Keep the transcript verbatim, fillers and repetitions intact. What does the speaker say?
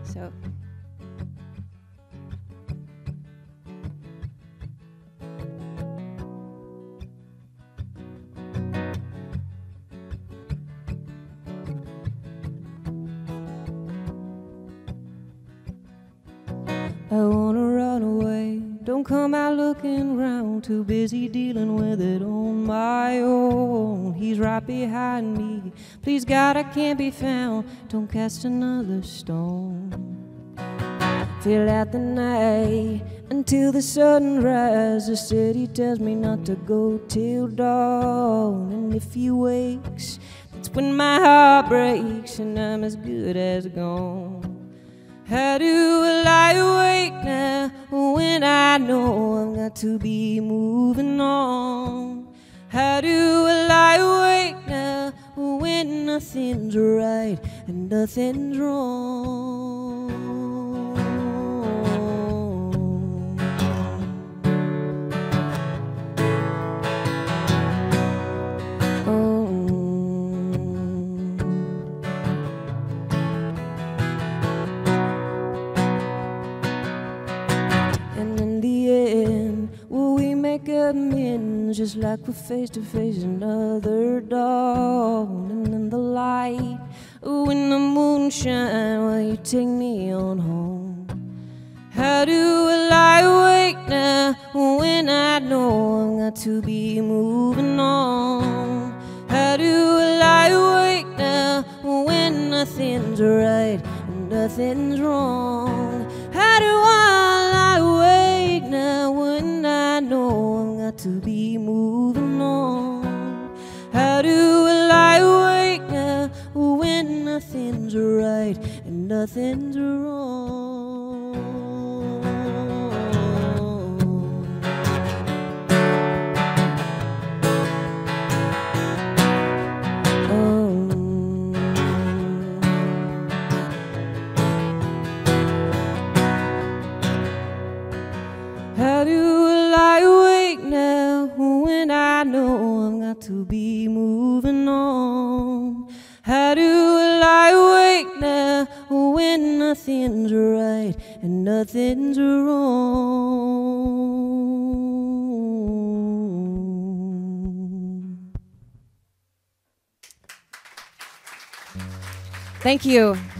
So. I wanna run away, don't come out looking round, too busy dealing with it on my own. He's right behind me, please God I can't be found, don't cast another stone. Fill out the night until the sunrise, the city tells me not to go till dawn. And if he wakes, that's when my heart breaks and I'm as good as gone. How do I lie awake now when I know I've got to be moving on? How do I lie awake now when nothing's right and nothing's wrong? Amends, just like we're face to face another dawn. And in the light, when the moon shine, will you take me on home? How do I lie awake now when I know I've got to be moving on? How do I lie awake now when nothing's right and nothing's wrong? How do I lie awake now when I know I've got to be moving on? How do I lie awake now when nothing's right and nothing's wrong? How do I lie awake now when I know I've got to be moving on? How do I lie awake now when nothing's right and nothing's wrong? Thank you.